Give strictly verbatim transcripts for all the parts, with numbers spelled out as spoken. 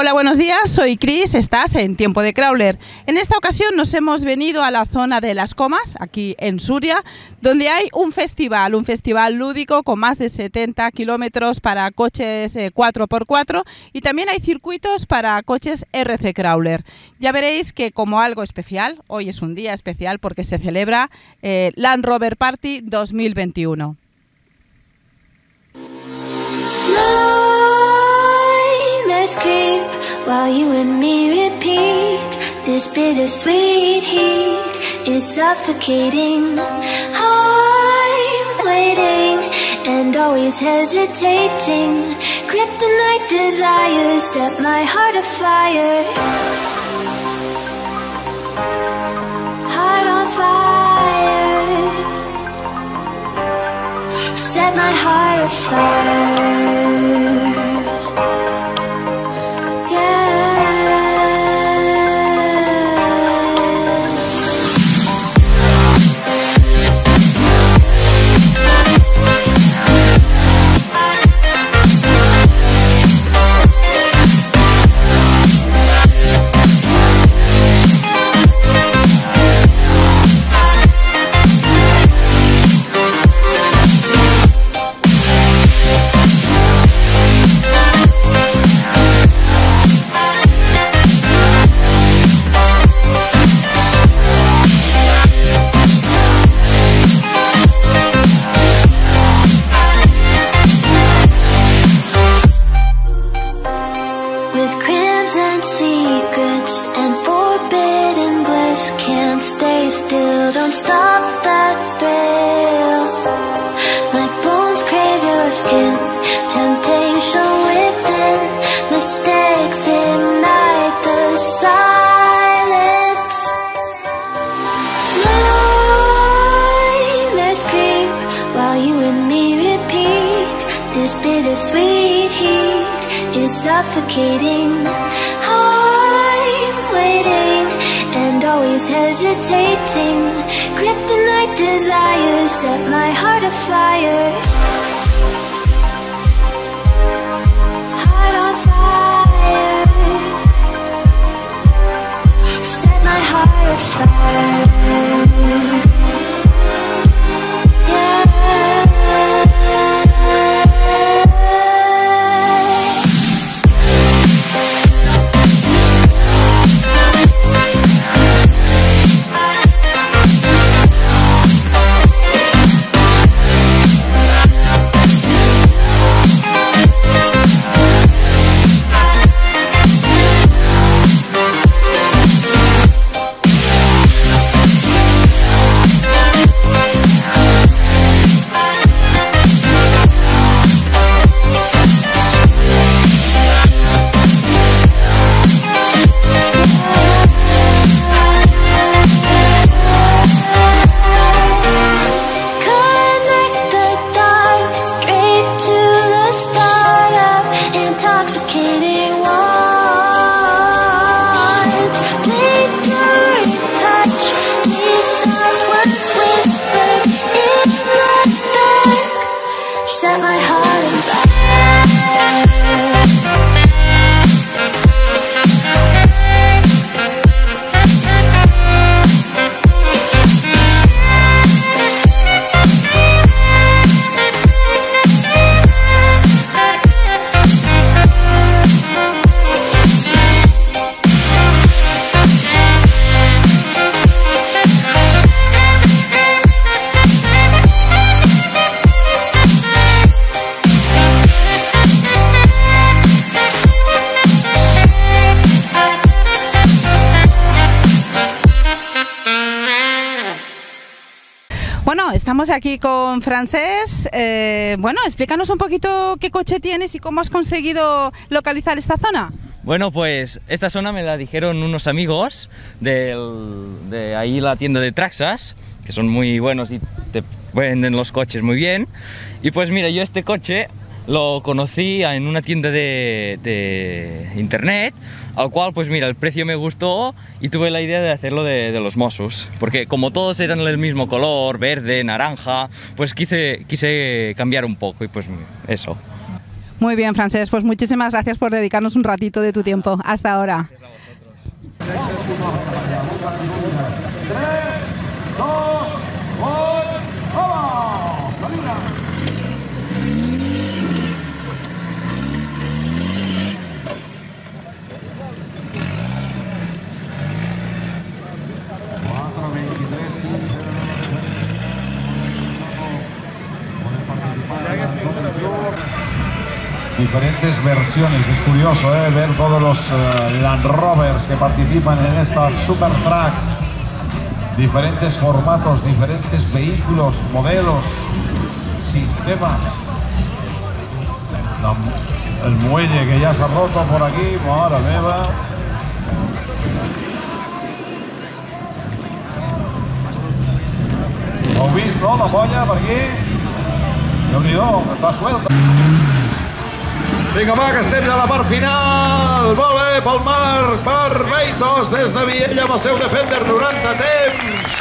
Hola, buenos días, soy Cris, estás en Tiempo de Crawler. En esta ocasión nos hemos venido a la zona de Las Comas, aquí en Súria, donde hay un festival, un festival lúdico con más de setenta kilómetros para coches eh, cuatro por cuatro y también hay circuitos para coches R C Crawler. Ya veréis que como algo especial, hoy es un día especial porque se celebra eh, Land Rover Party dos mil veintiuno. Creep while you and me repeat. This bittersweet heat is suffocating. I'm waiting and always hesitating. Kryptonite desires set my heart afire. Heart on fire. Set my heart afire. Bittersweet heat is suffocating. I'm waiting and always hesitating. Kryptonite desires set my heart afire. Heart on fire. Set my heart afire. Yeah. Bueno, estamos aquí con Francesc. Eh, bueno, explícanos un poquito qué coche tienes y cómo has conseguido localizar esta zona. Bueno, pues esta zona me la dijeron unos amigos del, de ahí la tienda de Traxxas, que son muy buenos y te venden los coches muy bien. Y pues mira, yo este coche lo conocí en una tienda de, de internet, al cual pues mira, el precio me gustó y tuve la idea de hacerlo de, de los Mossos, porque como todos eran del mismo color, verde, naranja, pues quise, quise cambiar un poco y pues eso. Muy bien, Francesc, pues muchísimas gracias por dedicarnos un ratito de tu tiempo. Hasta ahora. Diferentes versiones, es curioso ¿eh? ver todos los uh, Land Rovers que participan en esta Super Truck. Diferentes formatos, diferentes vehículos, modelos, sistemas. La, el muelle que ya se ha roto por aquí, mare meva. ¿Ho heu vist, no? La polla per aquí. Déu-n'hi-do, està suelta. Vinga, va, que estem a la part final. Molt bé, pel Marc, per Beitos, des de Viella amb el seu Defender noranta temps.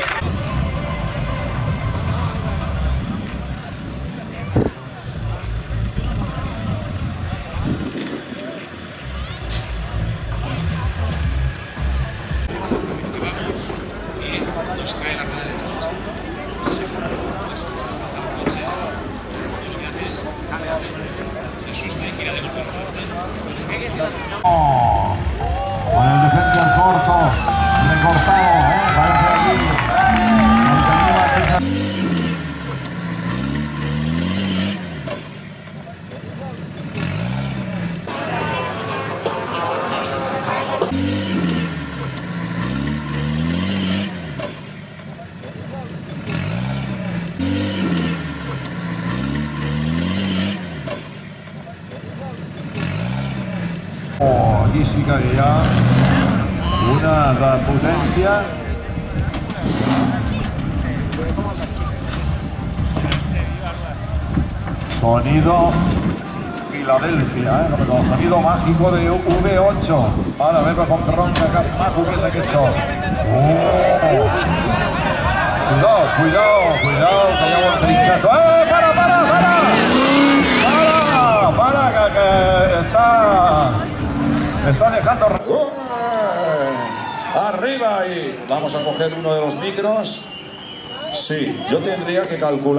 Oh, con el Defender corto, recortado, ¿eh? Parece aquí. Oh, aquí sí que hi ha una de potència. Sonido Filadelfia, eh? Com el sonido mágico de V ocho. Ara, a veure com ronca, que maco que és aquest so. Oh! Cuidao, cuidao, cuidao, que ja ho hem trinxat. Eh, para, para, para! Para, para, que, que està... Está dejando... Arriba y vamos a coger uno de los micros. Sí, yo tendría que calcular.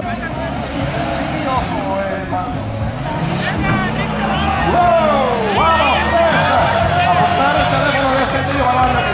¡Wow! ¡Vamos! ¡Apuntar el teléfono de este tío para darle!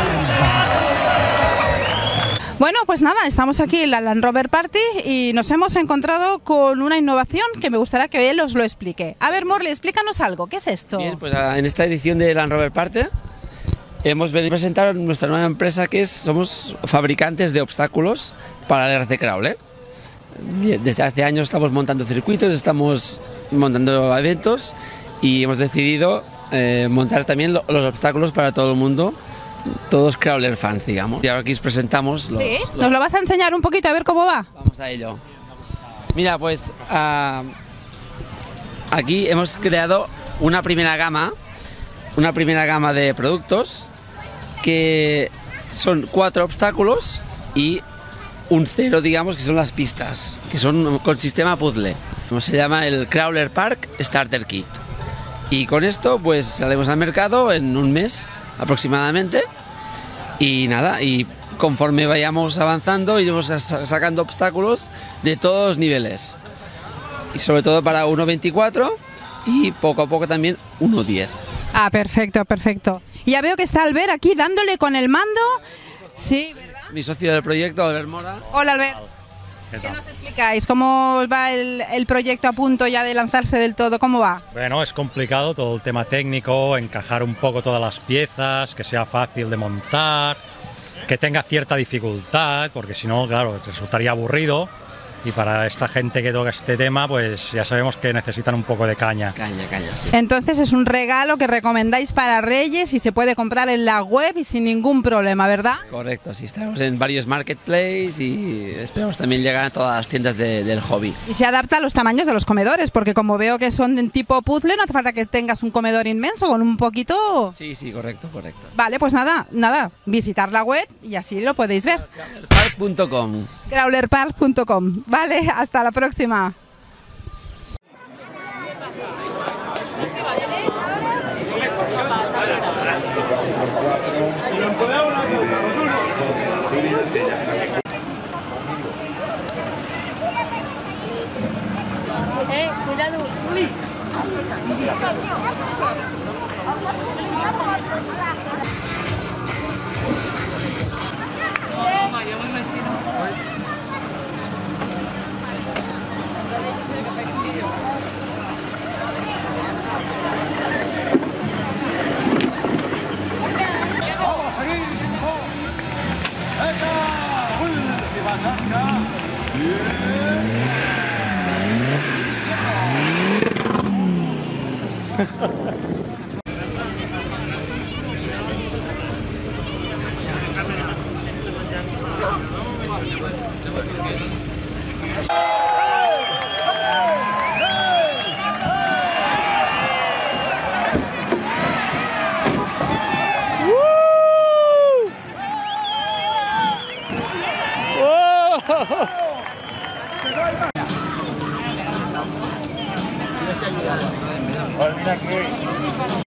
Bueno, pues nada, estamos aquí en la Land Rover Party y nos hemos encontrado con una innovación que me gustaría que él os lo explique. A ver, Morley, explícanos algo, ¿qué es esto? Bien, pues en esta edición de Land Rover Party hemos venido a presentar nuestra nueva empresa, que es, somos fabricantes de obstáculos para el R C Crawler. Desde hace años estamos montando circuitos, estamos montando eventos y hemos decidido eh, montar también lo, los obstáculos para todo el mundo. Todos Crawler fans, digamos. Y ahora aquí os presentamos los... ¿Sí? los... ¿Nos lo vas a enseñar un poquito a ver cómo va? Vamos a ello. Mira, pues uh, aquí hemos creado una primera gama, una primera gama de productos que son cuatro obstáculos y un cero, digamos, que son las pistas, que son con sistema puzzle. Se llama el Crawler Park Starter Kit. Y con esto pues salimos al mercado en un mes aproximadamente y nada, y conforme vayamos avanzando iremos sacando obstáculos de todos los niveles y sobre todo para uno veinticuatro y poco a poco también uno diez. Ah, perfecto, perfecto. Ya veo que está Albert aquí dándole con el mando. Sí, ¿verdad? Mi socio del proyecto, Albert Mora. Hola, Albert. ¿Qué, ¿Qué nos explicáis? ¿Cómo va el, el proyecto a punto ya de lanzarse del todo? ¿Cómo va? Bueno, es complicado todo el tema técnico, encajar un poco todas las piezas, que sea fácil de montar, que tenga cierta dificultad, porque si no, claro, resultaría aburrido. Y para esta gente que toca este tema, pues ya sabemos que necesitan un poco de caña. Caña, caña, sí. Entonces es un regalo que recomendáis para Reyes y se puede comprar en la web y sin ningún problema, ¿verdad? Correcto, sí, estamos en varios marketplaces y esperamos también llegar a todas las tiendas de, del hobby. Y se adapta a los tamaños de los comedores, porque como veo que son de tipo puzzle, no hace falta que tengas un comedor inmenso, con un poquito... Sí, sí, correcto, correcto. Vale, pues nada, nada, visitar la web y así lo podéis ver. crawler park punto com. crawler park punto com. Vale, hasta la próxima. Vamos, seguir. Venga, última salida. Pues mira aquí.